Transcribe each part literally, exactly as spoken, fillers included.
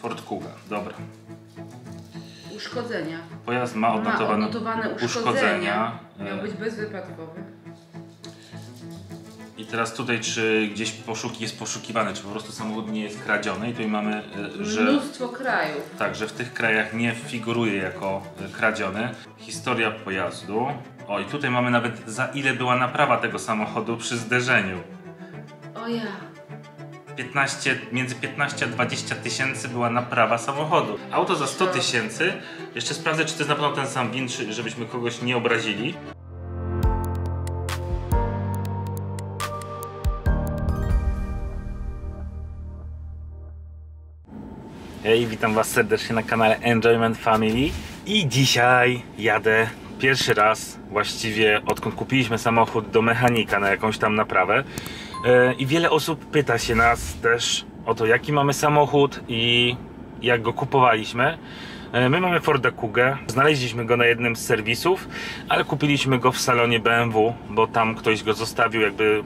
Ford Kuga, dobra. Uszkodzenia. Pojazd ma odnotowane, ma odnotowane uszkodzenia. uszkodzenia. Miał być bezwypadkowy. I teraz tutaj, czy gdzieś poszuki jest poszukiwany, czy po prostu samochód nie jest kradziony i tutaj mamy, że... Mnóstwo krajów. Tak, że w tych krajach nie figuruje jako kradziony. Historia pojazdu. O, i tutaj mamy nawet za ile była naprawa tego samochodu przy zderzeniu. O ja. piętnaście, między piętnaście a dwadzieścia tysięcy była naprawa samochodu. Auto za sto tysięcy. Jeszcze sprawdzę, czy to jest na pewno ten sam win, żebyśmy kogoś nie obrazili. Hej, witam was serdecznie na kanale Enjoyment Family. I dzisiaj jadę pierwszy raz właściwie odkąd kupiliśmy samochód do mechanika na jakąś tam naprawę. I wiele osób pyta się nas też o to, jaki mamy samochód i jak go kupowaliśmy. My mamy Forda Kugę, znaleźliśmy go na jednym z serwisów, ale kupiliśmy go w salonie B M W, bo tam ktoś go zostawił jakby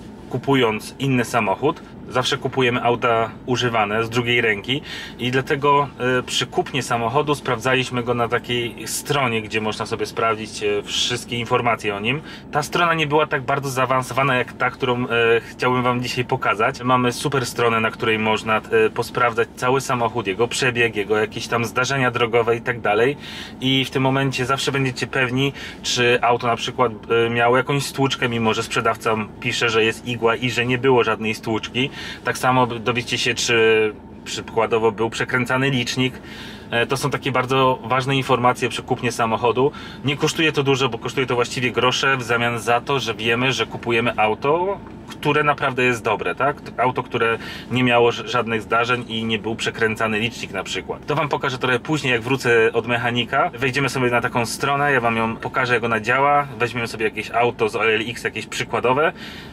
kupując inny samochód. Zawsze kupujemy auta używane z drugiej ręki i dlatego y, przy kupnie samochodu sprawdzaliśmy go na takiej stronie, gdzie można sobie sprawdzić y, wszystkie informacje o nim. Ta strona nie była tak bardzo zaawansowana jak ta, którą y, chciałbym wam dzisiaj pokazać. Mamy super stronę, na której można y, posprawdzać cały samochód, jego przebieg, jego jakieś tam zdarzenia drogowe i tak dalej. I w tym momencie zawsze będziecie pewni, czy auto na przykład y, miało jakąś stłuczkę, mimo że sprzedawca pisze, że jest igła i że nie było żadnej stłuczki. Tak samo dowiecie się, czy przykładowo był przekręcany licznik. To są takie bardzo ważne informacje przy kupnie samochodu. Nie kosztuje to dużo, bo kosztuje to właściwie grosze w zamian za to, że wiemy, że kupujemy auto, które naprawdę jest dobre, tak? Auto, które nie miało żadnych zdarzeń i nie był przekręcany licznik na przykład. To wam pokażę trochę później, jak wrócę od mechanika. Wejdziemy sobie na taką stronę, ja wam ją pokażę, jak ona działa. Weźmiemy sobie jakieś auto z O L X, jakieś przykładowe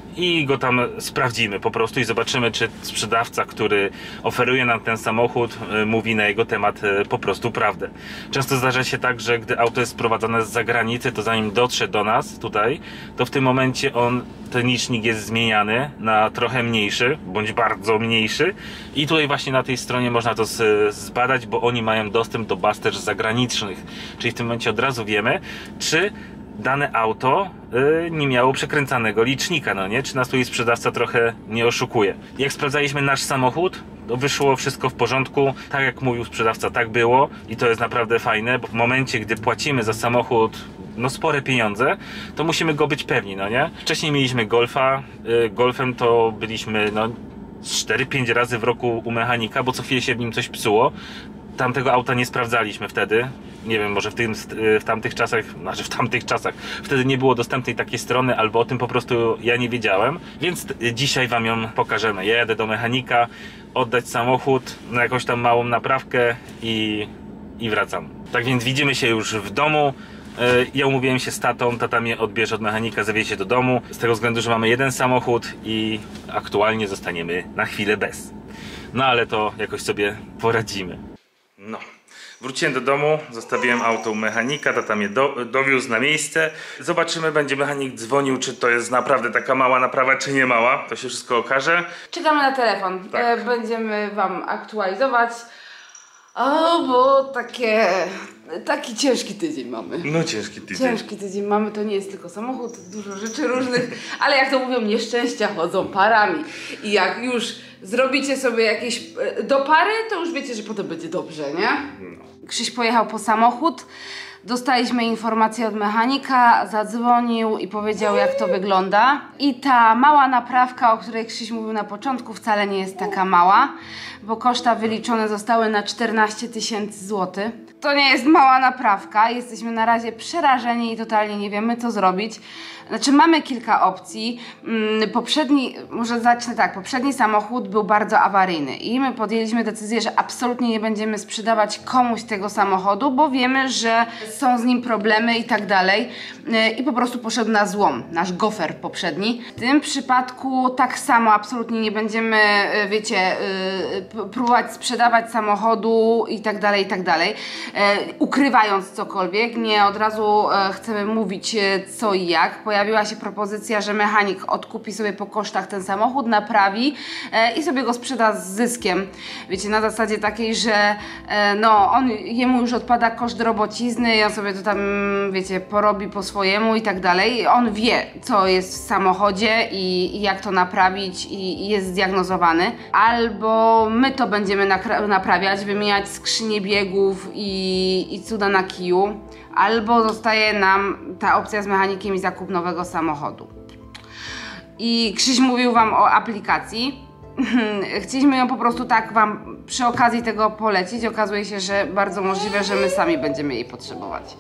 i go tam sprawdzimy po prostu i zobaczymy, czy sprzedawca, który oferuje nam ten samochód, mówi na jego temat po prostu prawdę. Często zdarza się tak, że gdy auto jest sprowadzane z zagranicy, to zanim dotrze do nas tutaj, to w tym momencie on, ten licznik jest zmieniany na trochę mniejszy, bądź bardzo mniejszy i tutaj właśnie na tej stronie można to zbadać, bo oni mają dostęp do baz też zagranicznych, czyli w tym momencie od razu wiemy, czy dane auto y, nie miało przekręcanego licznika, no nie? Czy nas tutaj sprzedawca trochę nie oszukuje. Jak sprawdzaliśmy nasz samochód, to wyszło wszystko w porządku, tak jak mówił sprzedawca, tak było i to jest naprawdę fajne, bo w momencie, gdy płacimy za samochód no spore pieniądze, to musimy go być pewni, no nie? Wcześniej mieliśmy Golfa, y, Golfem to byliśmy no cztery pięć razy w roku u mechanika, bo co chwilę się w nim coś psuło. Tamtego auta nie sprawdzaliśmy wtedy. Nie wiem, może w, tym, w tamtych czasach, znaczy w tamtych czasach wtedy nie było dostępnej takiej strony, albo o tym po prostu ja nie wiedziałem. Więc dzisiaj wam ją pokażemy. Ja jadę do mechanika, oddać samochód na jakąś tam małą naprawkę i, i wracam. Tak więc widzimy się już w domu. Ja umówiłem się z tatą, tata mnie odbierze od mechanika, zawiezie do domu. Z tego względu, że mamy jeden samochód i aktualnie zostaniemy na chwilę bez. No ale to jakoś sobie poradzimy. No, wróciłem do domu, zostawiłem auto u mechanika, tata mnie do, dowiózł na miejsce. Zobaczymy, będzie mechanik dzwonił, czy to jest naprawdę taka mała naprawa, czy nie mała. To się wszystko okaże. Czekamy na telefon. Tak. E, będziemy wam aktualizować. O, bo takie... Taki ciężki tydzień mamy. No ciężki tydzień. Ciężki tydzień mamy, to nie jest tylko samochód, dużo rzeczy różnych, ale jak to mówią, nieszczęścia chodzą parami. I jak już zrobicie sobie jakieś do pary, to już wiecie, że potem będzie dobrze, nie? No. Krzyś pojechał po samochód, dostaliśmy informację od mechanika, zadzwonił i powiedział, jak to wygląda. I ta mała naprawka, o której Krzyś mówił na początku, wcale nie jest taka mała, bo koszta wyliczone zostały na czternaście tysięcy złotych. To nie jest mała naprawka, jesteśmy na razie przerażeni i totalnie nie wiemy, co zrobić. Znaczy mamy kilka opcji. Poprzedni, może zacznę tak, poprzedni samochód był bardzo awaryjny i my podjęliśmy decyzję, że absolutnie nie będziemy sprzedawać komuś tego samochodu, bo wiemy, że są z nim problemy i tak dalej. I po prostu poszedł na złom, nasz gofer poprzedni. W tym przypadku tak samo, absolutnie nie będziemy, wiecie, próbować sprzedawać samochodu i tak dalej, i tak dalej, ukrywając cokolwiek. Nie od razu chcemy mówić co i jak. Pojawiła się propozycja, że mechanik odkupi sobie po kosztach ten samochód, naprawi i sobie go sprzeda z zyskiem. Wiecie, na zasadzie takiej, że no, on, jemu już odpada koszt robocizny i on sobie to tam, wiecie, porobi po swojemu i tak dalej. On wie, co jest w samochodzie i, i jak to naprawić i, i jest zdiagnozowany. Albo my to będziemy naprawiać, wymieniać skrzynie biegów i, i cuda na kiju. Albo zostaje nam ta opcja z mechanikiem i zakup nowego samochodu. I Krzyś mówił wam o aplikacji. Chcieliśmy ją po prostu tak wam przy okazji tego polecić. Okazuje się, że bardzo możliwe, że my sami będziemy jej potrzebować.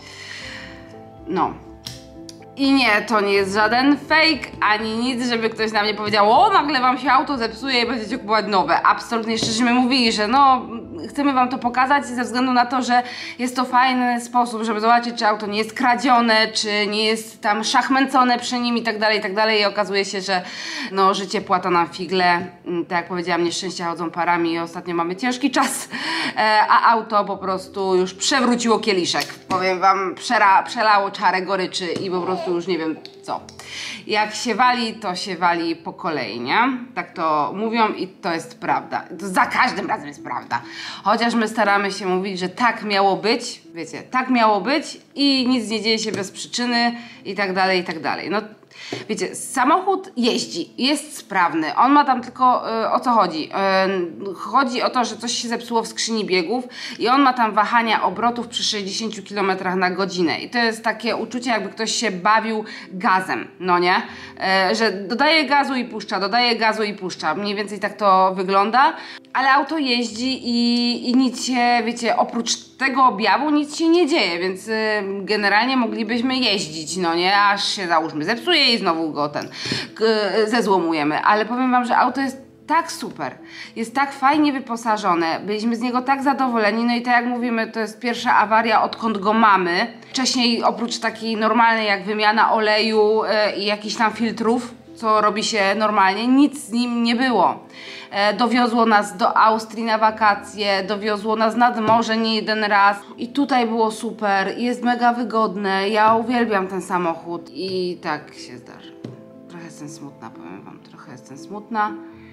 No. I nie, to nie jest żaden fake, ani nic, żeby ktoś nam nie powiedział: o, nagle wam się auto zepsuje i będziecie kupować nowe. Absolutnie szczerze mówili, że no, chcemy wam to pokazać ze względu na to, że jest to fajny sposób, żeby zobaczyć, czy auto nie jest kradzione, czy nie jest tam szachmęcone przy nim i tak dalej, i tak dalej. I okazuje się, że no, życie płata nam figle. Tak jak powiedziałam, nieszczęścia chodzą parami i ostatnio mamy ciężki czas, a auto po prostu już przewróciło kieliszek. Powiem wam, przera, przelało czarę goryczy i po prostu już nie wiem co. Jak się wali, to się wali po kolei, nie? Tak to mówią i to jest prawda. To za każdym razem jest prawda. Chociaż my staramy się mówić, że tak miało być, wiecie, tak miało być i nic nie dzieje się bez przyczyny i tak dalej, i tak dalej. No, wiecie, samochód jeździ, jest sprawny, on ma tam tylko, y, o co chodzi? Y, chodzi o to, że coś się zepsuło w skrzyni biegów i on ma tam wahania obrotów przy sześćdziesięciu kilometrach na godzinę i to jest takie uczucie, jakby ktoś się bawił gazem, no nie? Y, że dodaje gazu i puszcza, dodaje gazu i puszcza, mniej więcej tak to wygląda, ale auto jeździ i, i nic się, wiecie, oprócz tego objawu nic się nie dzieje, więc y, generalnie moglibyśmy jeździć, no nie? Aż się, załóżmy, zepsuje i znowu go ten y, zezłomujemy, ale powiem wam, że auto jest tak super, jest tak fajnie wyposażone, byliśmy z niego tak zadowoleni, no i tak jak mówimy, to jest pierwsza awaria, odkąd go mamy. Wcześniej oprócz takiej normalnej jak wymiana oleju y, i jakichś tam filtrów, co robi się normalnie, nic z nim nie było. E, dowiozło nas do Austrii na wakacje, dowiozło nas nad morze nie jeden raz i tutaj było super, jest mega wygodne, ja uwielbiam ten samochód i tak się zdarzy. Trochę jestem smutna, powiem wam, trochę jestem smutna.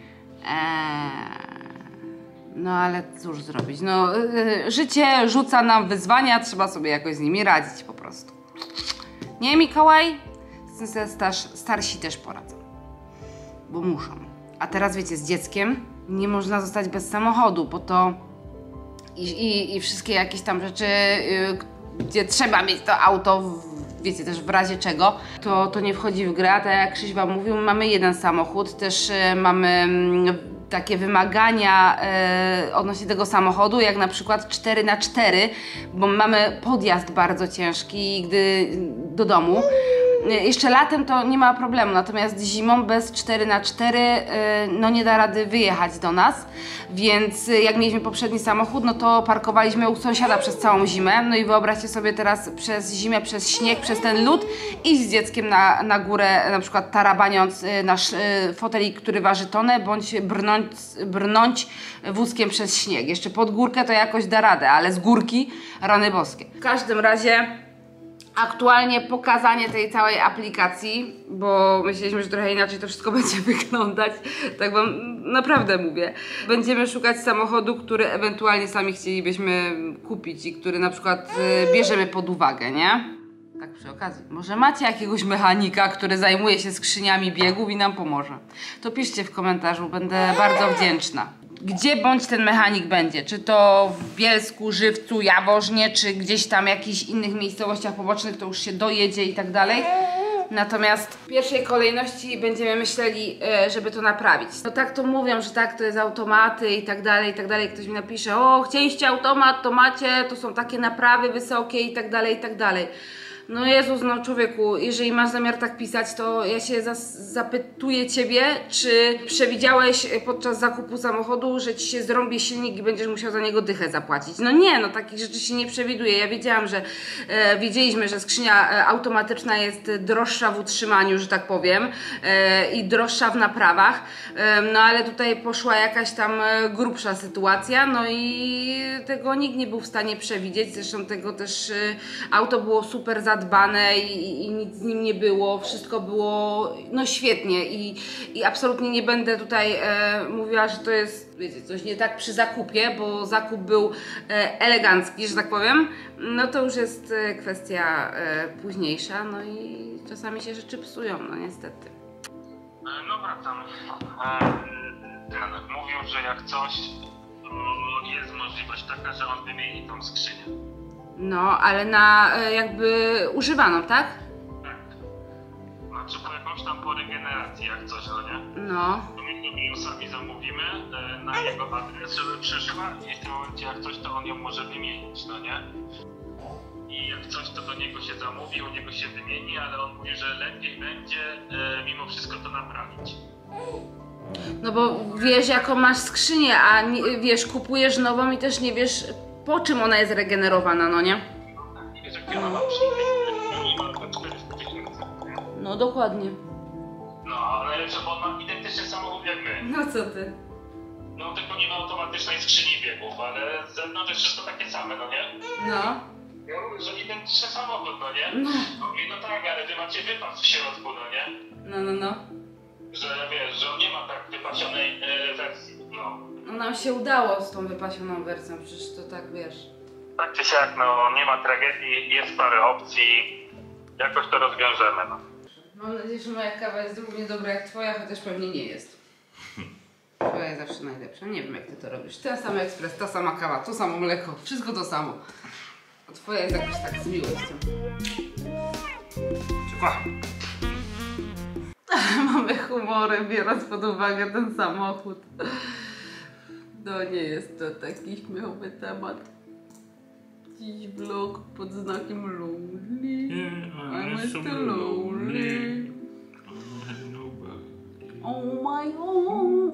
Eee, no ale cóż zrobić, no yy, życie rzuca nam wyzwania, trzeba sobie jakoś z nimi radzić po prostu. Nie, Mikołaj? Z tym starsz, starsi też poradzą, bo muszą. A teraz wiecie, z dzieckiem nie można zostać bez samochodu, bo to i, i, i wszystkie jakieś tam rzeczy, yy, gdzie trzeba mieć to auto, w, wiecie, też w razie czego, to, to nie wchodzi w grę. A tak jak Krzyś wam mówił, mamy jeden samochód, też yy, mamy yy, takie wymagania yy, odnośnie tego samochodu, jak na przykład cztery na cztery, bo mamy podjazd bardzo ciężki gdy do domu. Jeszcze latem to nie ma problemu, natomiast zimą bez cztery na cztery no nie da rady wyjechać do nas, więc jak mieliśmy poprzedni samochód, no to parkowaliśmy u sąsiada przez całą zimę, no i wyobraźcie sobie teraz przez zimę, przez śnieg, przez ten lód iść z dzieckiem na, na górę, na przykład tarabaniąc nasz fotelik, który waży tonę, bądź brnąć, brnąć wózkiem przez śnieg. Jeszcze pod górkę to jakoś da radę, ale z górki rany boskie. W każdym razie aktualnie pokazanie tej całej aplikacji, bo myśleliśmy, że trochę inaczej to wszystko będzie wyglądać, tak wam naprawdę mówię. Będziemy szukać samochodu, który ewentualnie sami chcielibyśmy kupić i który na przykład y, bierzemy pod uwagę, nie? Tak przy okazji. Może macie jakiegoś mechanika, który zajmuje się skrzyniami biegów i nam pomoże? To piszcie w komentarzu, będę bardzo wdzięczna. Gdzie bądź ten mechanik będzie, czy to w Bielsku, Żywcu, Jaworznie, czy gdzieś tam w jakichś innych miejscowościach pobocznych, to już się dojedzie i tak dalej. Natomiast w pierwszej kolejności będziemy myśleli, żeby to naprawić. No tak to mówią, że tak, to jest automaty i tak dalej, i tak dalej. Ktoś mi napisze: o, chcieliście automat, to macie, to są takie naprawy wysokie i tak dalej, i tak dalej. No Jezus, no człowieku, jeżeli masz zamiar tak pisać, to ja się zas- zapytuję Ciebie, czy przewidziałeś podczas zakupu samochodu, że Ci się zrąbie silnik i będziesz musiał za niego dychę zapłacić. No nie, no takich rzeczy się nie przewiduje. Ja wiedziałam, że e, wiedzieliśmy, że skrzynia e, automatyczna jest droższa w utrzymaniu, że tak powiem, e, i droższa w naprawach, e, no ale tutaj poszła jakaś tam e, grubsza sytuacja, no i tego nikt nie był w stanie przewidzieć. Zresztą tego też e, auto było super zadbane i, i nic z nim nie było, wszystko było no świetnie i, i absolutnie nie będę tutaj e, mówiła, że to jest, wiecie, coś nie tak przy zakupie, bo zakup był e, elegancki, że tak powiem. No to już jest e, kwestia e, późniejsza, no i czasami się rzeczy psują, no niestety. No wracam. Ten mówił, że jak coś, jest możliwość taka, że on wymieni tą skrzynię. No, ale na e, jakby używaną, tak? Tak. Znaczy po jakąś tam po regeneracji, jak coś, no nie? No. To my sobie ją sami zamówimy e, na jego adres, żeby przyszła i w tym momencie jak coś, to on ją może wymienić, no nie? I jak coś, to do niego się zamówi, u niego się wymieni, ale on mówi, że lepiej będzie e, mimo wszystko to naprawić. No bo wiesz, jaką masz skrzynię, a nie, wiesz, kupujesz nową i też nie wiesz, po czym ona jest regenerowana, no nie? Nie wiesz, jak ona ma przyjść, minimalnie czterysta tysięcy. No dokładnie. No, ale najlepsze, bo on ma identyczny samochód jak my. No co ty? No tylko nie ma automatycznej skrzyni biegów, ale z zewnątrz jest wszystko takie same, no nie? No. Ja mówię, że identyczny samochód, no nie? No. Mówię, no tak, ale wy macie wypas w środku, no nie? No, no, no. Że wiesz, że on nie ma tak wypasionej e, wersji, no. No nam się udało z tą wypasioną wersją, przecież to tak, wiesz. Tak czy siak, no nie ma tragedii, jest parę opcji, jakoś to rozwiążemy, no. Mam nadzieję, że moja kawa jest równie dobra jak twoja, chociaż pewnie nie jest. Twoja jest zawsze najlepsza. Nie wiem, jak ty to robisz. Ten sam ekspres, ta sama kawa, to samo mleko, wszystko to samo. A twoja jest jakoś tak z miłością. Ciepła. Mamy humory, biorąc pod uwagę ten samochód. No nie jest to taki śmiechowy temat. Dziś vlog pod znakiem lonely. I'm still lonely. Oh my god.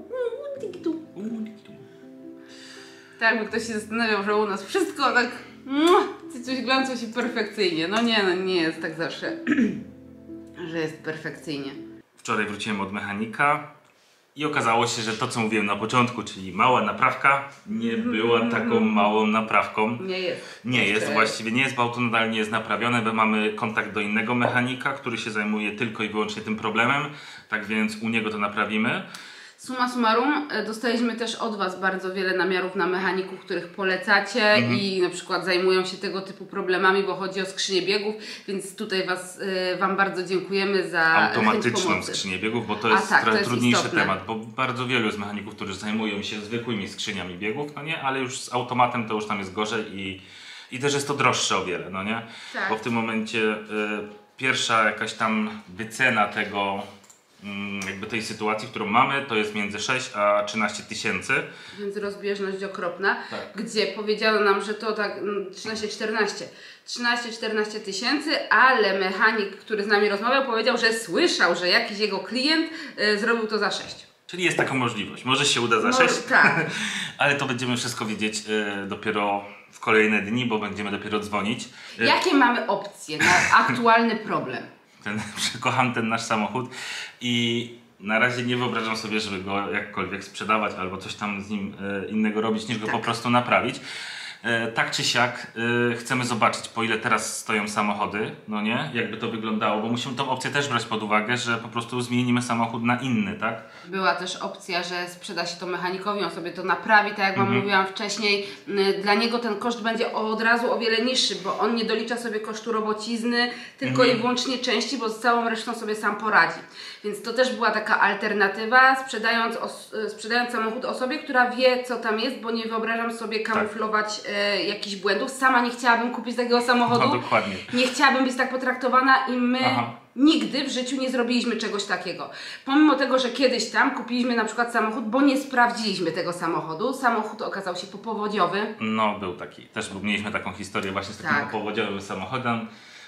Tak, jakby ktoś się zastanawiał, że u nas wszystko tak coś glanco się perfekcyjnie. No nie, no nie jest tak zawsze, że jest perfekcyjnie. Wczoraj wróciłem od mechanika i okazało się, że to co mówiłem na początku, czyli mała naprawka, nie była taką małą naprawką. Nie jest. Nie jest, właściwie nie jest, bo auto nadal nie jest naprawione, bo mamy kontakt do innego mechanika, który się zajmuje tylko i wyłącznie tym problemem, tak więc u niego to naprawimy. Summa summarum, dostaliśmy też od Was bardzo wiele namiarów na mechaników, których polecacie Mhm. i na przykład zajmują się tego typu problemami, bo chodzi o skrzynię biegów, więc tutaj was, y, Wam bardzo dziękujemy za chęć Automatyczną pomocy. skrzynię biegów, bo to A jest tak, to trochę jest trudniejszy istotne. temat, bo bardzo wielu jest mechaników, którzy zajmują się zwykłymi skrzyniami biegów, no nie, ale już z automatem to już tam jest gorzej i, i też jest to droższe o wiele, no nie, Tak. bo w tym momencie y, pierwsza jakaś tam wycena tego, jakby tej sytuacji, którą mamy, to jest między sześć a trzynaście tysięcy. Więc rozbieżność okropna, Tak. gdzie powiedziano nam, że to tak trzynaście czternaście. trzynaście czternaście tysięcy, ale mechanik, który z nami rozmawiał, powiedział, że słyszał, że jakiś jego klient y, zrobił to za sześć. Czyli jest taka możliwość. Może się uda za No, sześć, tak. ale to będziemy wszystko wiedzieć y, dopiero w kolejne dni, bo będziemy dopiero dzwonić. Y, Jakie mamy opcje na aktualny problem? ten, kocham ten nasz samochód i na razie nie wyobrażam sobie, żeby go jakkolwiek sprzedawać albo coś tam z nim e, innego robić, niż go Tak. po prostu naprawić. E, tak czy siak e, chcemy zobaczyć, po ile teraz stoją samochody, no nie, jakby to wyglądało, bo musimy tą opcję też brać pod uwagę, że po prostu zmienimy samochód na inny, tak? Była też opcja, że sprzeda się to mechanikowi, on sobie to naprawi, tak jak Wam Mhm. mówiłam wcześniej. Y, Dla niego ten koszt będzie od razu o wiele niższy, bo on nie dolicza sobie kosztu robocizny, tylko Mhm. i wyłącznie części, bo z całą resztą sobie sam poradzi. Więc to też była taka alternatywa, sprzedając, os- y, sprzedając samochód osobie, która wie, co tam jest, bo nie wyobrażam sobie kamuflować y, jakichś błędów. Sama nie chciałabym kupić takiego samochodu. No dokładnie. Nie chciałabym być tak potraktowana i my Aha. nigdy w życiu nie zrobiliśmy czegoś takiego. Pomimo tego, że kiedyś tam kupiliśmy na przykład samochód, bo nie sprawdziliśmy tego samochodu. Samochód okazał się popowodziowy. No był taki, też był, mieliśmy taką historię właśnie z takim Tak. powodziowym samochodem.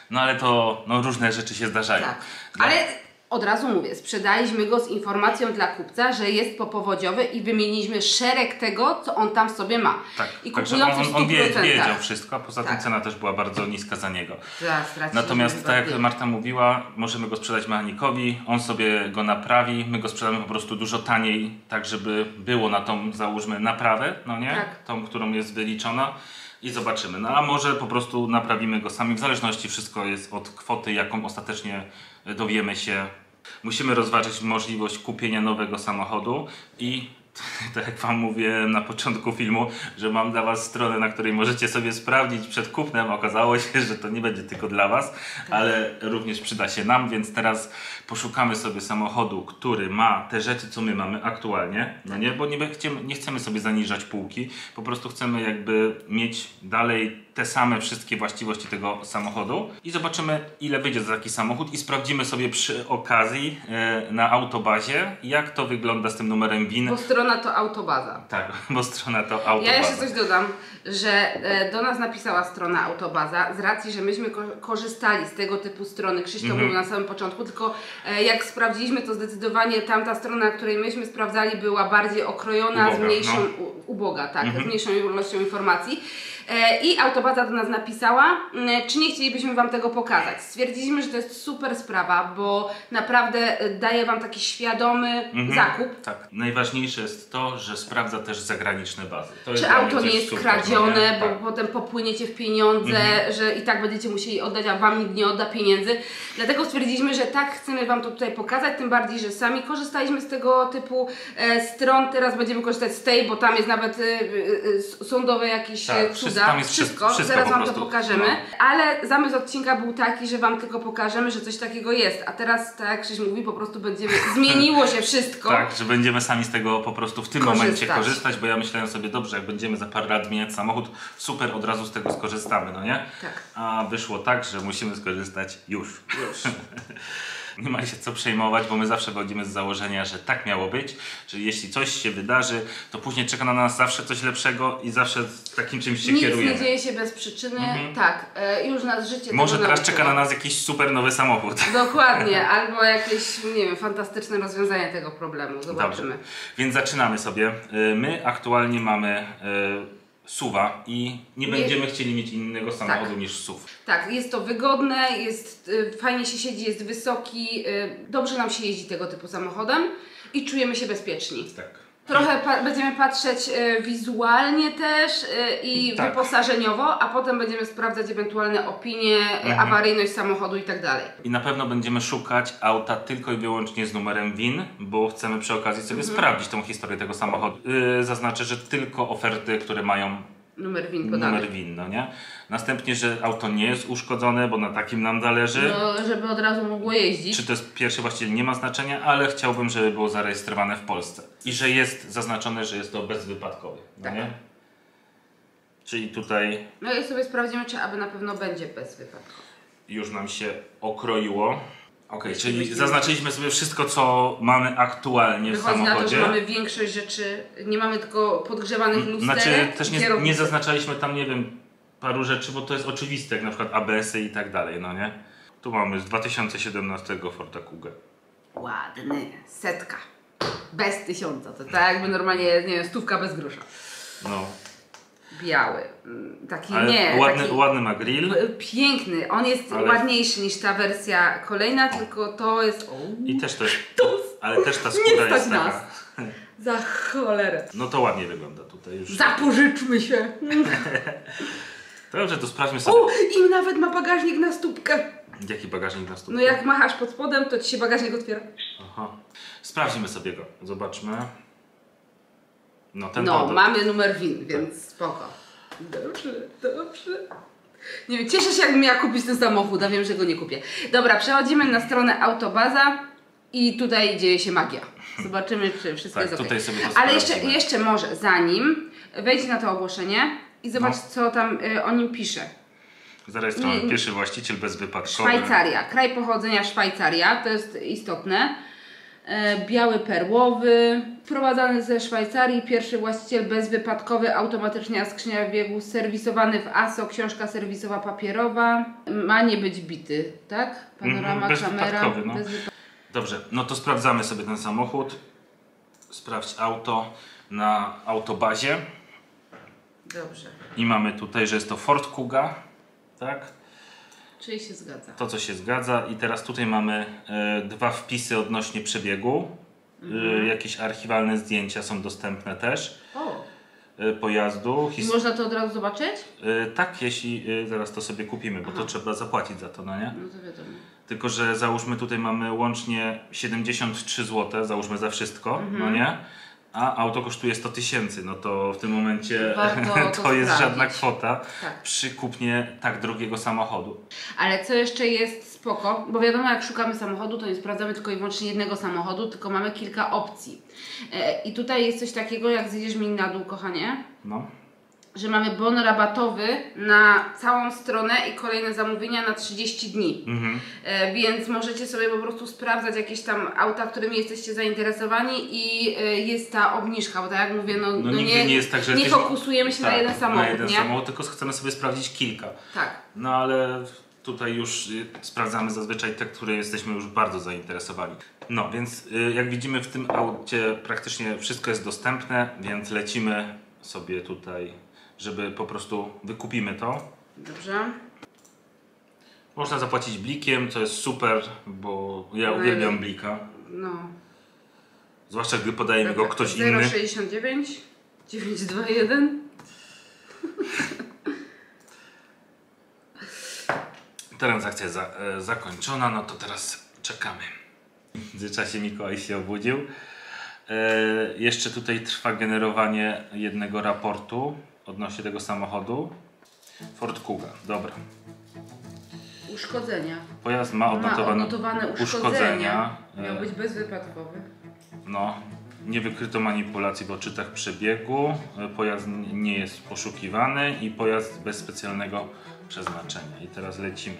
No ale to no, różne rzeczy się zdarzają. Tak, Dla... ale od razu mówię, sprzedaliśmy go z informacją dla kupca, że jest popowodziowy i wymieniliśmy szereg tego, co on tam w sobie ma. Tak, I także kupujący on, on wie, w stu procentach. wiedział wszystko, a poza tym Tak. cena też była bardzo niska za niego. Tak, Natomiast tak jak bardziej. Marta mówiła, możemy go sprzedać mechanikowi, on sobie go naprawi, my go sprzedamy po prostu dużo taniej, tak żeby było na tą, załóżmy, naprawę, no nie? Tak. Tą, którą jest wyliczona. I zobaczymy. No a może po prostu naprawimy go sami. W zależności wszystko jest od kwoty, jaką ostatecznie dowiemy się. Musimy rozważyć możliwość kupienia nowego samochodu i tak jak wam mówiłem na początku filmu, że mam dla was stronę, na której możecie sobie sprawdzić przed kupnem. Okazało się, że to nie będzie tylko dla was, ale również przyda się nam, więc teraz poszukamy sobie samochodu, który ma te rzeczy, co my mamy aktualnie, no nie? Bo nie chcemy, nie chcemy sobie zaniżać półki, po prostu chcemy jakby mieć dalej te same wszystkie właściwości tego samochodu i zobaczymy, ile wyjdzie za taki samochód i sprawdzimy sobie przy okazji e, na Autobazie, jak to wygląda z tym numerem V I N. Bo strona to Autobaza. Tak, bo strona to Autobaza. Ja jeszcze coś dodam, że e, do nas napisała strona Autobaza z racji, że myśmy ko korzystali z tego typu strony. Krzysztof Mhm. mówił na samym początku, tylko e, jak sprawdziliśmy, to zdecydowanie tamta strona, na której myśmy sprawdzali, była bardziej okrojona, Uboga, z mniejszą, no. u, uboga, tak, Mhm. z mniejszą ilością informacji. E, I Autobaza do nas napisała, e, czy nie chcielibyśmy wam tego pokazać. Stwierdziliśmy, że to jest super sprawa, bo naprawdę e, daje wam taki świadomy Mhm. zakup. Tak. Najważniejsze jest to, że sprawdza też zagraniczne bazy. To Czy dla mnie auto coś nie jest super, kradzione, no nie? bo Tak. potem popłyniecie w pieniądze, Mhm. że i tak będziecie musieli oddać, a wam nikt nie odda pieniędzy. Dlatego stwierdziliśmy, że tak chcemy wam to tutaj pokazać, tym bardziej, że sami korzystaliśmy z tego typu e, stron. Teraz będziemy korzystać z tej, bo tam jest nawet e, e, sądowe jakieś Tak, e, wszystko- cuda. tam jest wszystko, wszystko zaraz po wam to prostu, pokażemy. no. Ale zamysł odcinka był taki, że wam tylko pokażemy, że coś takiego jest. A teraz, tak jak Krzyś mówi, po prostu będziemy, zmieniło się wszystko. Tak, że będziemy sami z tego po prostu w tym Korzystać. momencie korzystać, bo ja myślałem sobie, dobrze, jak będziemy za parę lat zmieniać samochód, super, od razu z tego skorzystamy, no nie? Tak. A wyszło tak, że musimy skorzystać już. Już. Nie ma się co przejmować, bo my zawsze wychodzimy z założenia, że tak miało być, że jeśli coś się wydarzy, to później czeka na nas zawsze coś lepszego i zawsze z takim czymś się Nic kierujemy. nie dzieje się bez przyczyny. Mhm. Tak, e, już nas życie Może tego teraz nauczyło. czeka na nas jakiś super nowy samochód. Dokładnie, albo jakieś, nie wiem, fantastyczne rozwiązanie tego problemu. Zobaczymy. Dobrze. Więc zaczynamy sobie. Y, My aktualnie mamy y, suwa i nie, Nie- będziemy chcieli mieć innego samochodu Tak. niż suw. Tak, jest to wygodne, jest y, fajnie się siedzi, jest wysoki, y, dobrze nam się jeździ tego typu samochodem i czujemy się bezpieczni. Tak. Trochę pa będziemy patrzeć y, wizualnie też y, i Tak. wyposażeniowo, a potem będziemy sprawdzać ewentualne opinie, y, Mhm. awaryjność samochodu i tak dalej. I na pewno będziemy szukać auta tylko i wyłącznie z numerem V I N, bo chcemy przy okazji sobie Mhm. sprawdzić tą historię tego samochodu. Yy, zaznaczę, że tylko oferty, które mają Numer V I N podany. numer V I N, no nie? Następnie, że auto nie jest uszkodzone, bo na takim nam zależy. No, żeby od razu mogło jeździć. Czy to jest pierwszy właściwie nie ma znaczenia, ale chciałbym, żeby było zarejestrowane w Polsce. I że jest zaznaczone, że jest to bezwypadkowe, no Tak. nie? Czyli tutaj No i sobie sprawdzimy, czy aby na pewno będzie bezwypadkowy. już nam się okroiło. Ok, czyli Myślimy- zaznaczyliśmy sobie wszystko, co mamy aktualnie w Wychodzi na to, samochodzie. że mamy większość rzeczy, nie mamy tylko podgrzewanych lusterek Znaczy też i nie, kierownicy. nie zaznaczaliśmy tam, nie wiem, paru rzeczy, bo to jest oczywiste, jak na przykład A B S-y i tak dalej, no nie? Tu mamy z dwa tysiące siedemnastego Forda Kuga. Ładny, setka. Bez tysiąca, to tak jakby normalnie, nie wiem, stówka bez grosza. No, Biały, mm, taki ale nie, ładny, taki ładny ma grill. piękny. On jest Ale- ładniejszy niż ta wersja kolejna, tylko to jest... O, I też to jest, to ale też ta nie skóra stać jest nas. taka. za cholerę. No to ładnie wygląda tutaj już. Zapożyczmy się. Dobrze, to sprawdźmy sobie. O, i nawet ma bagażnik na stópkę. Jaki bagażnik na stół? No jak machasz pod spodem, to ci się bagażnik otwiera. Aha. Sprawdzimy sobie go. Zobaczmy. No ten No, podróż. mamy numer V I N, więc spoko. Dobrze, dobrze. Nie wiem, cieszę się, jakbym miała kupić ten samochód, a wiem, że go nie kupię. Dobra, przechodzimy na stronę Autobaza i tutaj dzieje się magia. Zobaczymy, czy wszystko Tak, jest tutaj ok. sobie to Ale jeszcze, sprawdzimy. jeszcze może, zanim wejdź na to ogłoszenie i zobacz, No. co tam y, o nim pisze. Zarejestrowany Nie- pierwszy właściciel bezwypadkowy. Szwajcaria, kraj pochodzenia Szwajcaria, to jest istotne. e, biały perłowy, wprowadzany ze Szwajcarii, pierwszy właściciel bezwypadkowy, automatyczna skrzynia biegów, serwisowany w A S O, książka serwisowa papierowa, ma nie być bity, tak? Panorama, Mhm, kamera, bezwypadkowy, no. bezwypadkowy. Dobrze, no to sprawdzamy sobie ten samochód. Sprawdź auto na autobazie. Dobrze. I mamy tutaj, że jest to Ford Kuga, tak? Czyli się zgadza. To, co się zgadza. I teraz tutaj mamy e, dwa wpisy odnośnie przebiegu. Mhm. E, jakieś archiwalne zdjęcia są dostępne też O. e, pojazdu. I można to od razu zobaczyć? E, tak, jeśli e, zaraz to sobie kupimy, bo Aha. to trzeba zapłacić za to, no nie? No to wiadomo. Tylko, że załóżmy tutaj mamy łącznie siedemdziesiąt trzy złote, załóżmy za wszystko, Mhm. no nie? A auto kosztuje sto tysięcy, no to w tym momencie Warto to, to jest sprawdzić. żadna kwota Tak. przy kupnie tak drogiego samochodu. Ale co jeszcze jest spoko, bo wiadomo, jak szukamy samochodu, to nie sprawdzamy tylko i wyłącznie jednego samochodu, tylko mamy kilka opcji. E, I tutaj jest coś takiego, jak zjedziesz mi na dół, kochanie, No. że mamy bon rabatowy na całą stronę i kolejne zamówienia na trzydzieści dni. Mhm. E, więc możecie sobie po prostu sprawdzać jakieś tam auta, którymi jesteście zainteresowani i e, jest ta obniżka, bo tak jak mówię, no, No, no nigdy nie, nie jest tak, że nie jesteśmy- fokusujemy się tak, na jeden samochód, na jeden nie? samochód, tylko chcemy sobie sprawdzić kilka. Tak. No ale tutaj już y, sprawdzamy zazwyczaj te, które jesteśmy już bardzo zainteresowani. No więc y, jak widzimy, w tym aucie praktycznie wszystko jest dostępne, więc lecimy sobie tutaj, żeby po prostu wykupimy to. Dobrze. Można zapłacić blikiem, co jest super, bo ja No i- uwielbiam blika. No. Zwłaszcza gdy podaje mi go ktoś zero inny. sześćdziesiąt dziewięć dziewięćset dwadzieścia jeden. Transakcja za, e, zakończona, no to teraz czekamy. W międzyczasie Mikołaj się obudził. E, jeszcze tutaj trwa generowanie jednego raportu odnośnie tego samochodu. Ford Kuga, dobra. Uszkodzenia. Pojazd ma Ma odnotowane, odnotowane uszkodzenia. uszkodzenia. Miał E, być bezwypadkowy. No, nie wykryto manipulacji w odczytach przebiegu. E, Pojazd n- nie jest poszukiwany i pojazd bez specjalnego przeznaczenia. I teraz lecimy.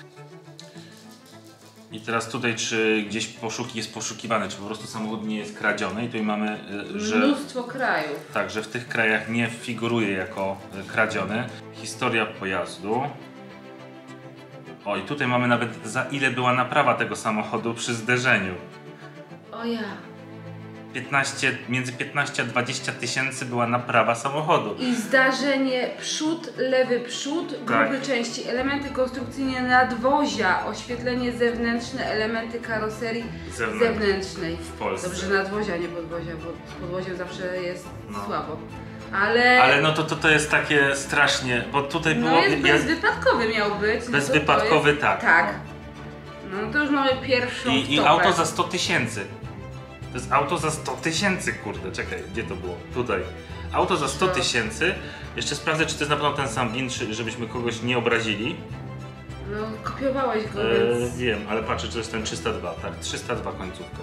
I teraz tutaj, czy gdzieś poszuki jest poszukiwany, czy po prostu samochód nie jest kradziony. I tutaj mamy, y, że, Mnóstwo krajów. tak, że w tych krajach nie figuruje jako y, kradziony. Historia pojazdu. O, i tutaj mamy nawet za ile była naprawa tego samochodu przy zderzeniu. O ja. piętnaście, między piętnaście a dwadzieścia tysięcy była naprawa samochodu. I zdarzenie przód, lewy przód, Tak. grube części, elementy konstrukcyjne nadwozia, oświetlenie zewnętrzne, elementy karoserii Zewnętrznej. zewnętrznej. W Polsce. Dobrze, nadwozia, nie podwozia, bo z podwoziem zawsze jest No. słabo. Ale, Ale no to, to, to jest takie strasznie, bo tutaj było... no jest ja- bezwypadkowy miał być. No to Bezwypadkowy, to jest, tak. Tak. No to już mamy pierwszą I, i wtopę. auto za sto tysięcy. To jest auto za sto tysięcy, kurde, czekaj, gdzie to było? Tutaj. Auto za sto tysięcy. Jeszcze sprawdzę, czy to jest na pewno ten sam win, czy- żebyśmy kogoś nie obrazili. No kopiowałeś go, E, więc... wiem, ale patrzę, czy to jest ten trzysta dwa, tak? trzysta dwa końcówka.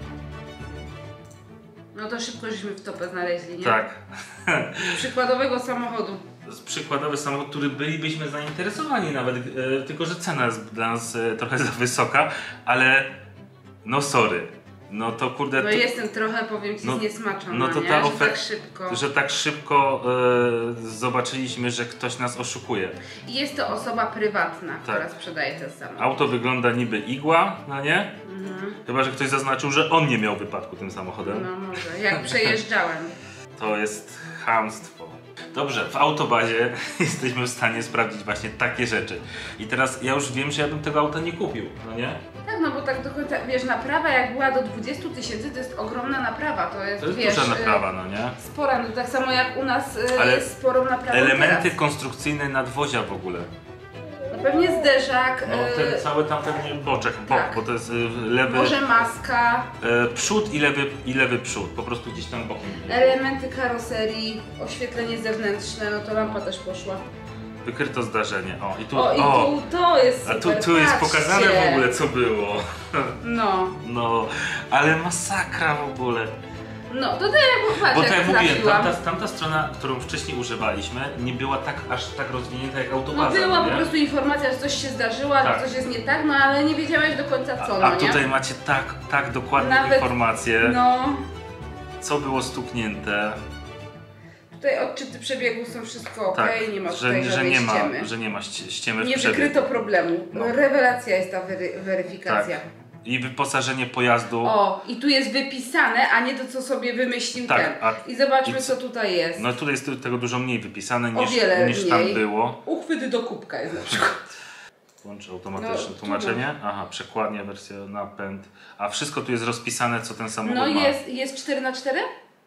No to szybko żeśmy w topę znaleźli, nie? Tak. Przykładowego samochodu. To jest przykładowy samochód, który bylibyśmy zainteresowani nawet, e, tylko że cena jest dla nas e, trochę za wysoka, ale no sorry. No to kurde... No to- jestem trochę, powiem ci, no- zniesmaczona, no to nie? ta Że ofer- tak szybko. że tak szybko e, zobaczyliśmy, że ktoś nas oszukuje. I jest to osoba prywatna, która Tak. sprzedaje ten samochód. Auto wygląda niby igła, no nie? Mhm. Chyba że ktoś zaznaczył, że on nie miał wypadku tym samochodem. No może, jak przejeżdżałem. To jest chamstwo. Dobrze, w autobazie jesteśmy w stanie sprawdzić właśnie takie rzeczy. I teraz ja już wiem, że ja bym tego auta nie kupił, no nie? Tak, no bo tak do końca, wiesz, naprawa jak była do dwudziestu tysięcy, to jest ogromna naprawa, to jest, To jest wiesz, duża y, naprawa, no nie? spora, no tak samo jak u nas y, Ale jest sporą naprawą Elementy teraz. konstrukcyjne nadwozia w ogóle. No pewnie zderzak, No ten y, cały tam pewnie boczek, bok, tak. bo to jest y, lewy... może maska, E, przód i lewy, i lewy przód, po prostu gdzieś tam bokiem. elementy karoserii, oświetlenie zewnętrzne, no to lampa też poszła. Wykryto zdarzenie. O, i tu, O, i o, tu to jest a super, tu, tu jest patrzcie. pokazane w ogóle, co było. No. No, ale masakra w ogóle. No, to tak jak patrz, Bo tak jak mówiłem, trafiłam. tamta, tamta strona, którą wcześniej używaliśmy, nie była tak aż tak rozwinięta jak autobaza. No była nie? po prostu informacja, że coś się zdarzyło, Tak. że coś jest nie tak, no ale nie wiedziałeś do końca co, A, no a nie? tutaj macie tak, tak dokładne Nawet- informacje, No, co było stuknięte. tutaj odczyty przebiegu są wszystko ok, Tak, nie ma że, tutaj że, żadnej nie ma, ściemy. że nie ma ści- ściemy w Nie przebiegu. wykryto problemu. No. Rewelacja jest ta wery weryfikacja. Tak. I wyposażenie pojazdu. O, i tu jest wypisane, a nie to, co sobie wymyślił Tak, ten. a- I zobaczmy, i co- co tutaj jest. No tutaj jest tego dużo mniej wypisane O niż, wiele niż tam mniej. było. Uchwyt do kubka jest na przykład. Włączę automatyczne No, tłumaczenie. Aha, przekładnia, wersja napęd. A wszystko tu jest rozpisane, co ten samochód No ma. jest, jest cztery na cztery?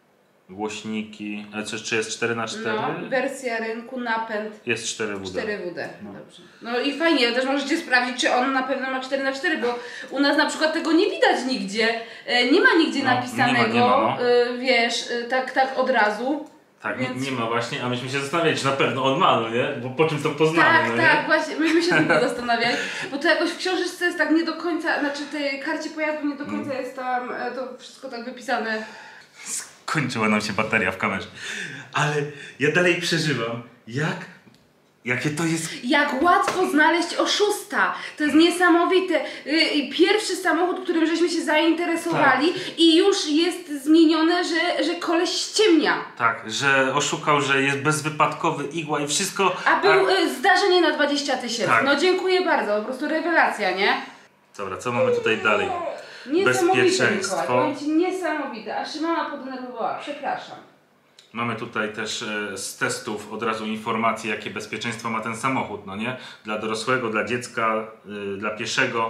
Głośniki. E, Czy, czy jest cztery na cztery? No, wersja rynku, napęd. Jest cztery W D. cztery W D. Dobrze. No i fajnie, też możecie sprawdzić, czy on na pewno ma cztery na cztery, bo u nas na przykład tego nie widać nigdzie. E, Nie ma nigdzie No, napisanego, nie ma, nie ma, no. e, wiesz, e, tak, tak od razu. Tak, Więc- nie, nie ma właśnie, a myśmy się zastanawiali, czy na pewno on ma, no nie? Bo po czym to poznamy, Tak, no tak, nie? właśnie, myśmy się długo zastanawiali, bo to jakoś w książeczce jest tak nie do końca, znaczy tej karcie pojazdu nie do końca Mm. jest tam e, to wszystko tak wypisane. Skończyła nam się bateria w kamerze. Ale ja dalej przeżywam, jak, jakie to jest... Jak łatwo znaleźć oszusta! To jest niesamowite. Y, y, Pierwszy samochód, którym żeśmy się zainteresowali i już jest zmienione, że, że koleś ściemnia. Tak, że oszukał, że jest bezwypadkowy, igła i wszystko... A był y, zdarzenie na dwadzieścia tysięcy. Tak. No dziękuję bardzo, po prostu rewelacja, nie? Dobra, co mamy tutaj dalej? Niesamowite, Bezpieczeństwo. Mikołaj. Powiem Ci, niesamowite. Aż się mama podenerwowała. Przepraszam. Mamy tutaj też e, z testów od razu informacje, jakie bezpieczeństwo ma ten samochód, no nie? Dla dorosłego, dla dziecka, y, dla pieszego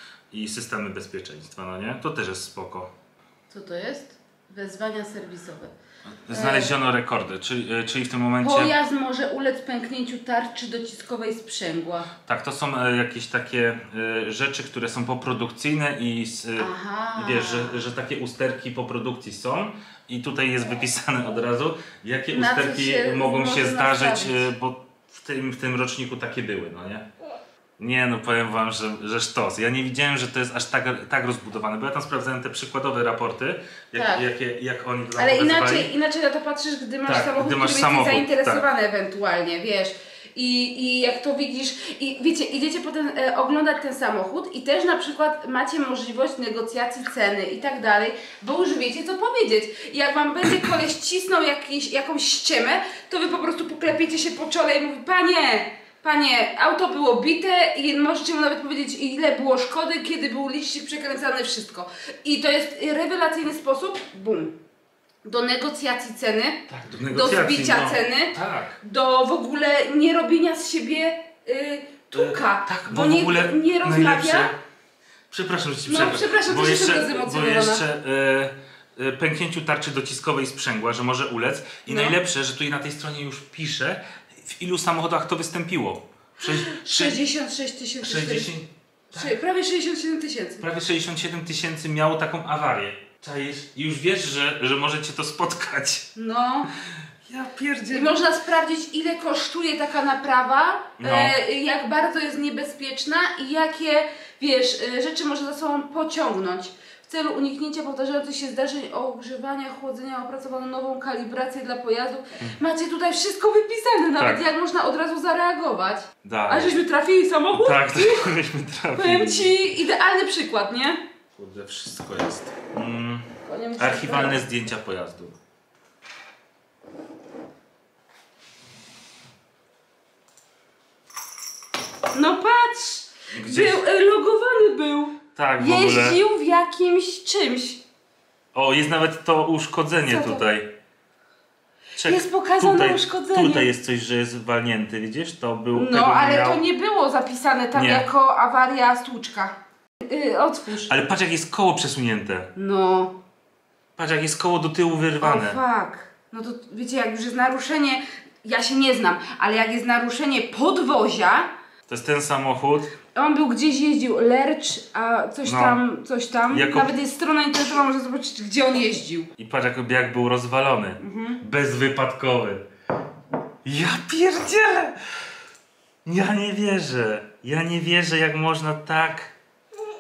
i systemy bezpieczeństwa, no nie? To też jest spoko. Co to jest? Wezwania serwisowe. Znaleziono rekordy, czyli, y, czyli w tym momencie... Pojazd może ulec pęknięciu tarczy dociskowej sprzęgła. Tak, to są e, jakieś takie e, rzeczy, które są poprodukcyjne i s- e, Aha. wiesz, że, że takie usterki po produkcji są i tutaj jest wypisane od razu, jakie Na co usterki się mogą może się zdarzyć, nastawić. e, bo w tym, w tym roczniku takie były, no nie? Nie, no powiem wam, że, że sztos. Ja nie widziałem, że to jest aż tak, tak rozbudowane, bo ja tam sprawdzałem te przykładowe raporty, jak, Tak. jakie, jak oni to tam Ale pokazywali. inaczej, inaczej na to patrzysz, gdy masz Tak, samochód, gdy masz którym samochód, jesteś zainteresowany ewentualnie, wiesz. I, I jak to widzisz, i wiecie, idziecie potem e, oglądać ten samochód i też na przykład macie możliwość negocjacji ceny i tak dalej, bo już wiecie co powiedzieć. I jak wam będzie koleś cisnął jakiś, jakąś ściemę, to wy po prostu poklepiecie się po czole i mówi, panie, panie, auto było bite i możecie mu nawet powiedzieć, ile było szkody, kiedy był liścik przekręcany, wszystko. I to jest rewelacyjny sposób, bum, do negocjacji ceny, Tak, do, do negocjacji, zbicia no. ceny, Tak. do w ogóle nie robienia z siebie y, tuka, E, tak, bo, bo nie, w ogóle nie rozmawia. najlepsze- Przepraszam, że ci No, przerwę. przepraszam, bo też jeszcze, jestem bo zdemotywowana. jeszcze e, e, pęknięciu tarczy dociskowej sprzęgła, że może ulec. I No. najlepsze, że tutaj na tej stronie już pisze, w ilu samochodach to wystąpiło. Sześć- sześćdziesiąt sześć tysięcy. sześćdziesiąt, Prawie sześćdziesiąt siedem tysięcy. prawie sześćdziesiąt siedem tysięcy miało taką awarię. Czaisz? I już wiesz, że, że może cię to spotkać. No. Ja I pierdzielę. można sprawdzić, ile kosztuje taka naprawa, No. e, jak bardzo jest niebezpieczna i jakie, wiesz, e, rzeczy może za sobą pociągnąć. W celu uniknięcia powtarzających się zdarzeń ogrzewania, chłodzenia opracowano nową kalibrację dla pojazdów. Macie tutaj wszystko wypisane, nawet Tak. jak można od razu zareagować. Dalej. A żeśmy trafili samochód? Tak, tak, myśmy Powiem trafili. Ci, idealny przykład, nie? Kurde, wszystko jest. Mm, Konie muszę archiwalne sprawdzić. zdjęcia pojazdu. No patrz! Gdzieś- Był, e, logowany był. Tak, w ogóle. Jeździł w jakimś czymś. O, jest nawet to uszkodzenie Co to? tutaj. Czek, Jest pokazane tutaj, uszkodzenie. Tutaj jest coś, że jest walnięty, widzisz? To był. tego No, ale miał... to nie było zapisane tam Nie. jako awaria stłuczka. Yy, otwórz. Ale patrz, jak jest koło przesunięte. No. Patrz, jak jest koło do tyłu O wyrwane. fuck. No to wiecie, jak już jest naruszenie, ja się nie znam, ale jak jest naruszenie podwozia, To jest ten samochód. on był gdzieś jeździł, lercz, a coś No. tam, coś tam. Jako- Nawet jest strona internetowa, można zobaczyć, gdzie on jeździł. I patrz, jak, jak był rozwalony. Mhm. Bezwypadkowy. Ja pierdzielę! Ja nie wierzę. Ja nie wierzę, jak można tak...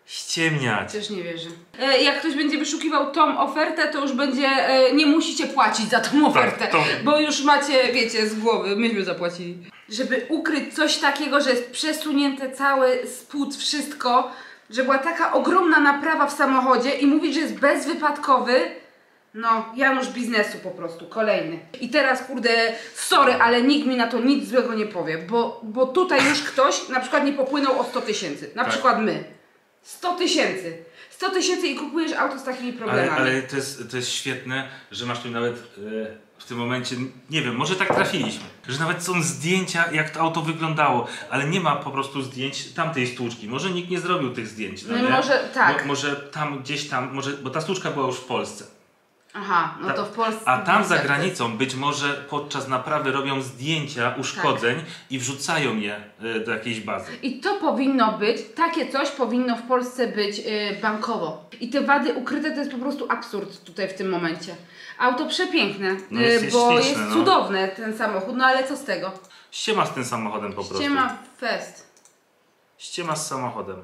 ściemniać. Też nie wierzę. E, jak ktoś będzie wyszukiwał tą ofertę, to już będzie, e, nie musicie płacić za tą ofertę, Tak, to... bo już macie, wiecie, z głowy, myśmy zapłacili. Żeby ukryć coś takiego, że jest przesunięte cały spód, wszystko, że była taka ogromna naprawa w samochodzie i mówić, że jest bezwypadkowy, no, Janusz biznesu po prostu, kolejny. I teraz, kurde, sorry, ale nikt mi na to nic złego nie powie, bo, bo tutaj już ktoś na przykład nie popłynął o sto tysięcy, na tak. przykład my. sto tysięcy. sto tysięcy i kupujesz auto z takimi problemami. Ale, ale to, jest, to jest świetne, że masz tu nawet e, w tym momencie, nie wiem, może tak trafiliśmy, że nawet są zdjęcia, jak to auto wyglądało, ale nie ma po prostu zdjęć tamtej stłuczki. Może nikt nie zrobił tych zdjęć, no, No nie? może tak. Mo, może tam gdzieś tam, może, bo ta stłuczka była już w Polsce. Aha, no Ta, to w Polsce. a tam za granicą być może podczas naprawy robią zdjęcia uszkodzeń tak. i wrzucają je y, do jakiejś bazy. I to powinno być, takie coś powinno w Polsce być y, bankowo. I te wady ukryte to jest po prostu absurd tutaj w tym momencie. Auto przepiękne, no y, jest bo śliczne, jest no. cudowny ten samochód, no ale co z tego? Ściema z tym samochodem po prostu. Ściema fest. Ściema z samochodem.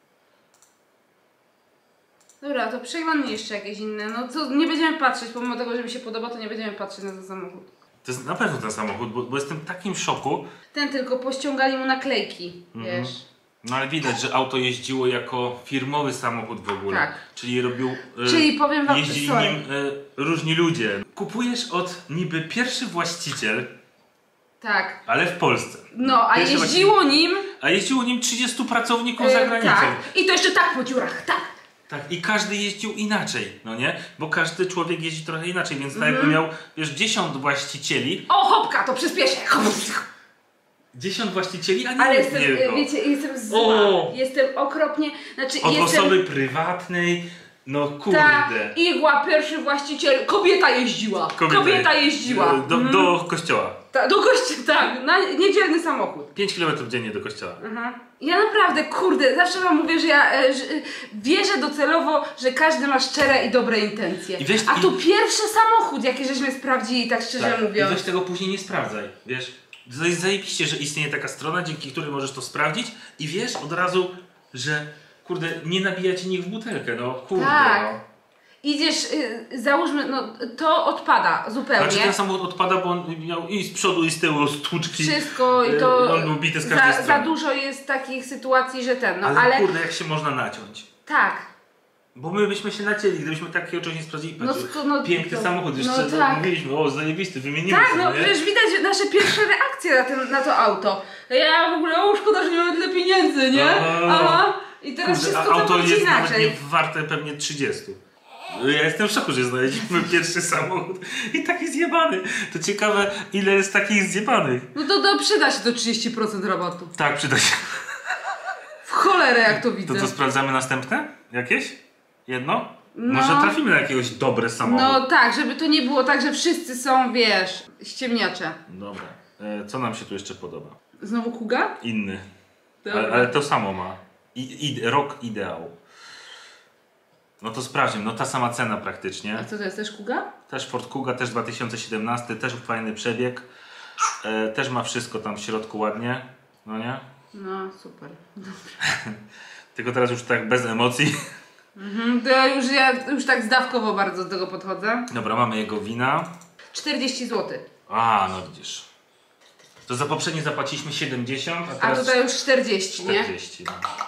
Dobra, to przeglądnij jeszcze jakieś inne. No co, nie będziemy patrzeć, pomimo tego, że mi się podoba, to nie będziemy patrzeć na ten samochód. To jest na pewno ten samochód, bo, bo jestem w takim szoku. Ten tylko pościągali mu naklejki, Mhm. wiesz. No ale widać, że auto jeździło jako firmowy samochód w ogóle. Tak. Czyli robił. E, Czyli powiem wam, jeździli sorry. nim e, różni ludzie. Kupujesz od niby pierwszy właściciel, Tak. ale w Polsce. No, a Pierwszy jeździło właściciel, nim... a jeździło nim trzydziestu pracowników e, za granicą. Tak. I to jeszcze tak po dziurach, tak. Tak, i każdy jeździł inaczej, no nie? Bo każdy człowiek jeździ trochę inaczej, więc tak Mhm. jakby miał, wiesz, dziesiąt właścicieli. O, hopka, to przyspieszę. Dziesiąt właścicieli, a nie Ale jestem, jednego. wiecie, jestem zła. O! Jestem okropnie, znaczy Od jestem... osoby prywatnej, no kurde. Ta igła, pierwszy właściciel, kobieta jeździła. Kobieta, kobieta jeździła. Do, mhm. do kościoła. Ta, do kościoła, tak, na niedzielny samochód. pięć kilometrów dziennie do kościoła. Aha. Ja naprawdę, kurde, zawsze wam mówię, że ja e, że, wierzę docelowo, że każdy ma szczere i dobre intencje. I wiesz, A i... tu pierwszy samochód, jaki żeśmy sprawdzili, tak szczerze tak. mówiąc. I weź tego później nie sprawdzaj, wiesz. To jest zajebiście, że istnieje taka strona, dzięki której możesz to sprawdzić i wiesz od razu, że kurde, nie nabija ci nikt w butelkę, no kurde. Tak. No. Idziesz, y, załóżmy, no to odpada zupełnie. Znaczy ten samochód odpada, bo on miał i z przodu i z tyłu stłuczki. Wszystko i to on był bity z każdej za, strony. za dużo jest takich sytuacji, że ten, no ale, ale... kurde, jak się można naciąć. Tak. Bo my byśmy się nacięli, gdybyśmy takiego czegoś nie sprawdzili. No, sko- no, piękny to, samochód, jeszcze no, tak. mówiliśmy, o zajebisty, wymienimy Tak, sobie, no nie? przecież widać nasze pierwsze reakcje na, ten, na to auto. Ja w ogóle, o szkoda, że nie mam tyle pieniędzy, nie? O, Aha. I teraz kurde, wszystko a auto całkowicie jest nawet inaczej. nie warte pewnie trzydziestu. Ja jestem w szoku, że znaleźliśmy pierwszy samochód i taki zjebany. To ciekawe, ile jest takich zjebanych. No to, to przyda się do trzydzieści procent rabatu. Tak, przyda się. W cholerę jak to widzę. To co, sprawdzamy następne? Jakieś? Jedno? No. Może trafimy na jakiegoś dobre samochód. No tak, żeby to nie było tak, że wszyscy są, wiesz, ściemniacze. Dobra. E, co nam się tu jeszcze podoba? Znowu Kuga? Inny. Dobra. Ale, ale to samo ma. I, i, rok ideał. No to sprawdźmy, no ta sama cena praktycznie. A co to jest, też Kuga? Też Ford Kuga, też dwa tysiące siedemnasty, też fajny przebieg. E, też ma wszystko tam w środku ładnie. No nie? No, super. Tylko teraz już tak bez emocji. Mhm, to ja już, ja już tak zdawkowo bardzo do tego podchodzę. Dobra, mamy jego wina. czterdzieści złotych. A, no widzisz. To za poprzednie zapłaciliśmy siedemdziesiąt, a A teraz tutaj już czterdzieści, nie? czterdzieści. No.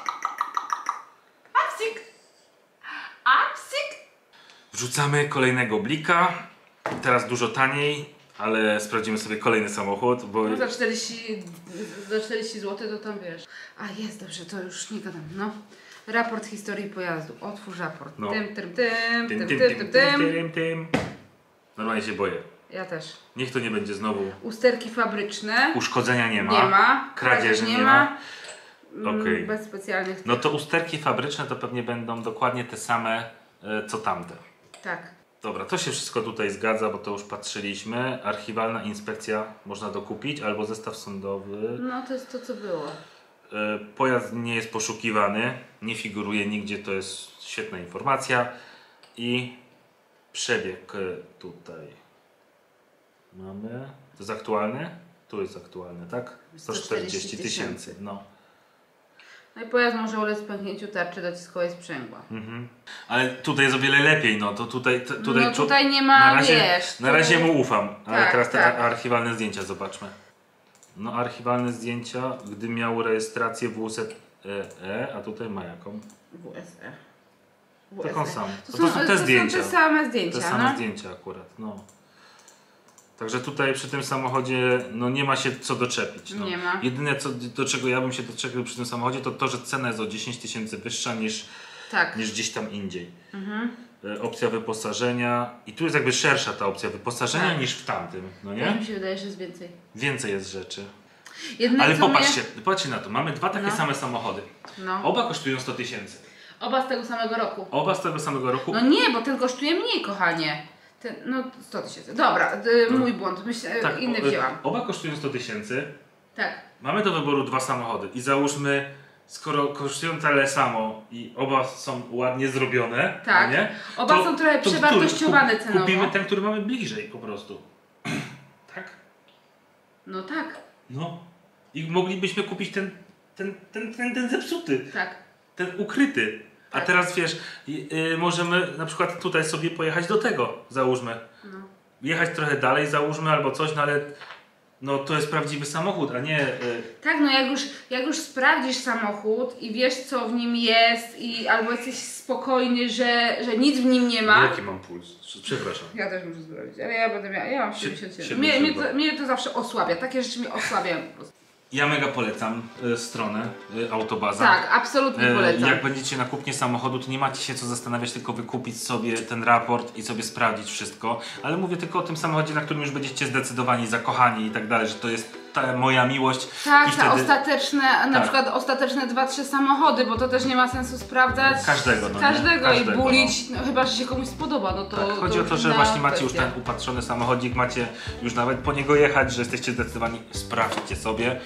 Apsik! Apsik! Wrzucamy kolejnego blika. Teraz dużo taniej, ale sprawdzimy sobie kolejny samochód, bo... No za czterdzieści, za czterdzieści złotych to tam wiesz. A jest, dobrze, to już nie gadam, no. Raport historii pojazdu. Otwórz raport. No. Tym, tym, tym, Tym, tym, tym, tym, tym, tym, tym, tym, tym. Normalnie się boję. Ja też. Niech to nie będzie znowu... Usterki fabryczne. Uszkodzenia nie ma. Nie ma. Kradzieży nie, nie ma. ma. Mm, Okej. Bez specjalnych... No to usterki fabryczne to pewnie będą dokładnie te same, e, co tamte. Tak. Dobra, to się wszystko tutaj zgadza, bo to już patrzyliśmy. Archiwalna inspekcja można dokupić, albo zestaw sądowy. No to jest to, co było. E, Pojazd nie jest poszukiwany, nie figuruje nigdzie, to jest świetna informacja. I przebieg e, tutaj mamy. To jest aktualny? Tu jest aktualny, tak? sto czterdzieści tysięcy. No. No i pojazd może ulec pęknięciu tarczy dociskowej sprzęgła. Mhm. Ale tutaj jest o wiele lepiej, no to tutaj... T, tutaj no tutaj nie ma, na razie, wiesz... Na razie mu ufam, ale tak, teraz te tak. archiwalne zdjęcia zobaczmy. No archiwalne zdjęcia, gdy miał rejestrację W S E, a tutaj ma jaką? W S E. Taką samą. To, to, są, to są te to zdjęcia. są te same zdjęcia, Te same no. zdjęcia akurat, no. Także tutaj przy tym samochodzie no nie ma się co doczepić. No. Nie ma. Jedyne co, do czego ja bym się doczepił przy tym samochodzie to to, że cena jest o dziesięć tysięcy wyższa niż, tak. niż gdzieś tam indziej. Mhm. E, opcja wyposażenia i tu jest jakby szersza ta opcja wyposażenia tak. niż w tamtym, no nie? Tak mi się wydaje, że jest więcej. Więcej jest rzeczy. Jedyne, Ale co popatrzcie, mnie... popatrzcie na to, mamy dwa takie No. same samochody. No. Oba kosztują sto tysięcy. Oba z tego samego roku. Oba z tego samego roku. No nie, bo ten kosztuje mniej, kochanie. Ten, no sto tysięcy. Dobra, y, mój błąd. Myślę, Tak, inny o- wzięłam. Oba kosztują sto tysięcy. Tak. Mamy do wyboru dwa samochody i załóżmy, skoro kosztują tyle samo i oba są ładnie zrobione, Tak. nie? Oba są trochę który przewartościowane kup- cenowo. Kupimy ten, który mamy bliżej po prostu. Tak? No tak, No. I moglibyśmy kupić ten, ten, ten, ten, ten zepsuty, tak. ten ukryty. A Tak. teraz wiesz, yy, możemy na przykład tutaj sobie pojechać do tego, załóżmy. No. Jechać trochę dalej, załóżmy, albo coś, no ale no to jest prawdziwy samochód, a nie... Yy, Tak, no jak już, jak już sprawdzisz samochód i wiesz co w nim jest i albo jesteś spokojny, że, że nic w nim nie ma. Jaki mam puls? Przepraszam. Ja też muszę sprawdzić, ale ja będę miała, ja mam siedemdziesiąt siedem. Mnie, siedemdziesiąt mnie, to, mnie to zawsze osłabia, takie rzeczy mnie osłabiają po prostu. Ja mega polecam y, stronę y, Autobaza. Tak, absolutnie E, polecam. Jak będziecie na kupnie samochodu, to nie macie się co zastanawiać, tylko wykupić sobie ten raport i sobie sprawdzić wszystko. Ale mówię tylko o tym samochodzie, na którym już będziecie zdecydowani, zakochani i tak dalej, że to jest ta moja miłość. Tak, I te wtedy ostateczne, na Tak. przykład ostateczne dwa, trzy samochody, bo to też nie ma sensu sprawdzać Każdego, no nie? każdego, Każdego, i bulić, no. chyba, że się komuś spodoba, no to... tak, chodzi to o to, że inna właśnie macie już kwestia. ten upatrzony samochodzik, macie już nawet po niego jechać, że jesteście zdecydowani, sprawdźcie sobie,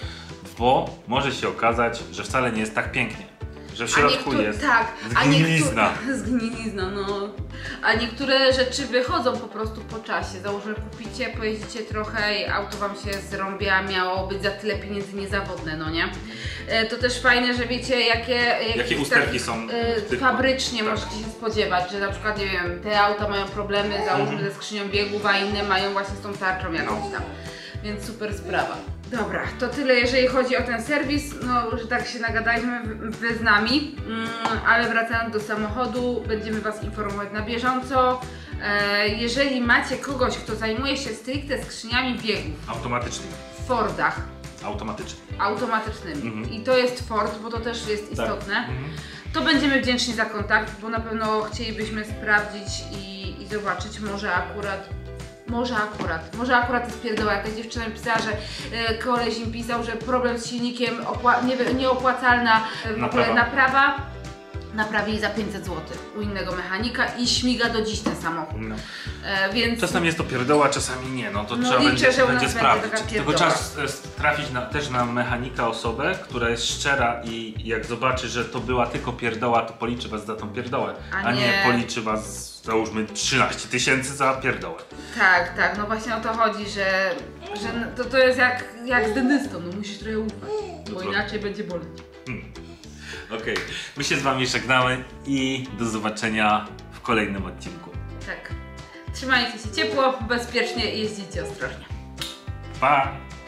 bo może się okazać, że wcale nie jest tak pięknie. Że w A środku niektóre- jest tak, a zgnilizna. niektóre- Zgnilizna, no. A niektóre rzeczy wychodzą po prostu po czasie. Załóżmy, kupicie, pojeździcie trochę i auto wam się zrąbia, miało być za tyle pieniędzy niezawodne, no nie? E, To też fajne, że wiecie, jakie, Jakie usterki są e, w tych- fabrycznie tak. możecie się spodziewać, że na przykład, nie wiem, te auta mają problemy, załóżmy, Mhm. ze skrzynią biegów, a inne mają właśnie z tą tarczą jakąś tam. Więc super sprawa. Dobra, to tyle jeżeli chodzi o ten serwis, no że tak się nagadaliśmy wy- wy z nami, mm, ale wracając do samochodu, będziemy Was informować na bieżąco. E, jeżeli macie kogoś, kto zajmuje się stricte skrzyniami biegów Automatyczny. w Fordach Automatyczny. automatycznymi Mhm. i to jest Ford, bo to też jest istotne, Mhm. to będziemy wdzięczni za kontakt, bo na pewno chcielibyśmy sprawdzić i, i zobaczyć, może akurat Może akurat, może akurat jest pierdoła. Jakaś dziewczyna mi pisała, że e, koleś im pisał, że problem z silnikiem, opła nie, nieopłacalna e, w ogóle Naprawa. naprawa, naprawili za pięćset złotych u innego mechanika i śmiga do dziś ten samochód. No. E, więc Czasami jest to pierdoła, czasami nie, no to No trzeba liczę, będzie, że u nas będzie będzie sprawdzić. taka Tylko pierdoła. trzeba s- trafić na, też na mechanika osobę, która jest szczera i jak zobaczy, że to była tylko pierdoła, to policzy was za tą pierdołę, A a nie, nie- policzy was załóżmy trzynaście tysięcy za pierdołę. tak, tak, no właśnie o to chodzi, że, że to, to jest jak, jak z dentystą, no musisz trochę ufać, bo trochę. inaczej będzie boleć. Hmm. Okej, my się z wami żegnamy i do zobaczenia w kolejnym odcinku. Tak. Trzymajcie się ciepło, bezpiecznie i jeździcie ostrożnie. Pa!